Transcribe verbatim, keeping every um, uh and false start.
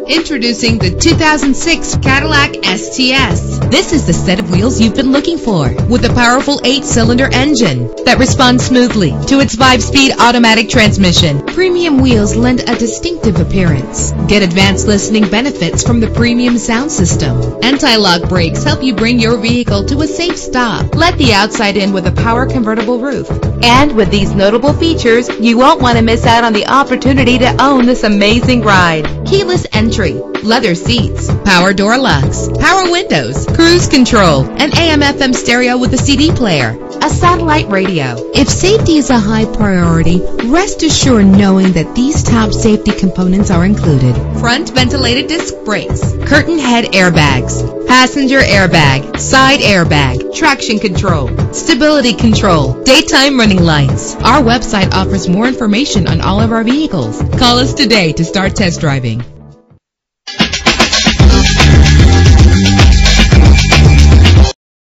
Introducing the two thousand six Cadillac S T S. This is the set of wheels you've been looking for, with a powerful eight-cylinder engine that responds smoothly to its five-speed automatic transmission. Premium wheels lend a distinctive appearance. Get advanced listening benefits from the premium sound system. Anti-lock brakes help you bring your vehicle to a safe stop. Let the outside in with a power convertible roof. And with these notable features, you won't want to miss out on the opportunity to own this amazing ride. Keyless entry, leather seats, power door locks, power windows, cruise control, an A M F M stereo with a C D player, a satellite radio. If safety is a high priority, rest assured knowing that these top safety components are included. Front ventilated disc brakes, curtain head airbags, passenger airbag, side airbag, traction control, stability control, daytime running lights. Our website offers more information on all of our vehicles. Call us today to start test driving.